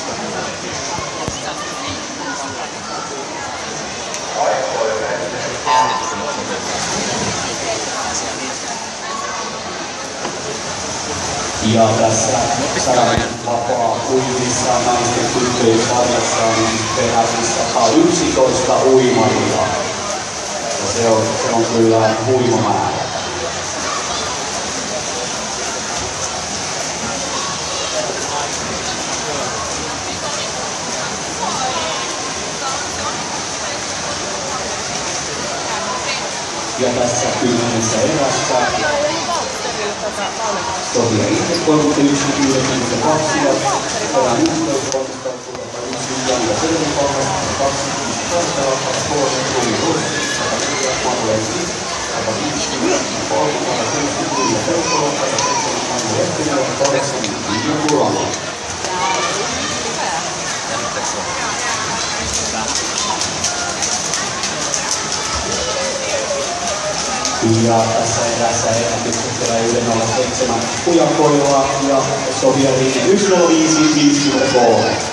Ja tässä vapaa uimissa naisten tyttöjen sarjassa niin peräti 111 uimaria. Ja se on kyllä huima määrä. Ja tässä 10. erässä Sofia itse 31.92 ja perään 11 ja Selvi 22 Suomi Russi 104 Manuelsi 150 Polkala 64 Pelkola 170 Manuelsi 85 Kurala. Ja tässä erässä ennätyksestä 1.07 Kujankoilla ja Sofia Riikin 1.05.53.